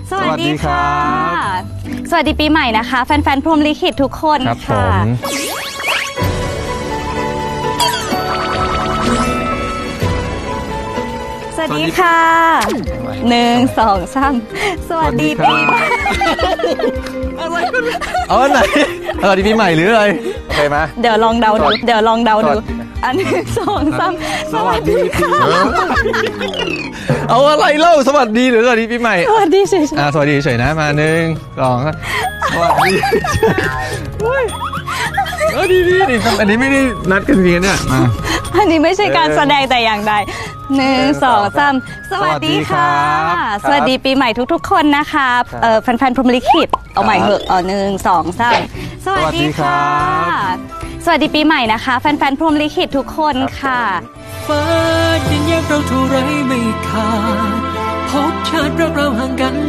สวัสดีค่ะสวัสดีปีใหม่นะคะแฟนๆพรหมลิขิตทุกคนค่ะสวัสดีค่ะ1 2 3สวัสดีปีใหม่อะไรไหนสวัสดีปีใหม่หรืออะไรโอเคไหมเดี๋ยวลองเดาดูอัน1 2 3สวัสดีค่ะเอาอะไรเล่าสวัสดีหรือสวัสดีปีใหม่สวัสดีเฉยๆสวัสดีเฉยนะมา1 2สวัสดีดีอันนี้ไม่ได้นัดกันเพียงเนี่ยมาอันนี้ไม่ใช่การแสดงแต่อย่างใด1 2 3สวัสดีค่ะสวัสดีปีใหม่ทุกๆคนนะคะแฟนๆพรหมลิขิตเอาใหม่เหอะ1 2 3สวัสดีค่ะสวัสดีปีใหม่นะคะแฟนๆพรหมลิขิตทุกคนค่ะฟ้ายังแยกเราเท่าไรไม่ขาดพบชาติรักเราห่างกัน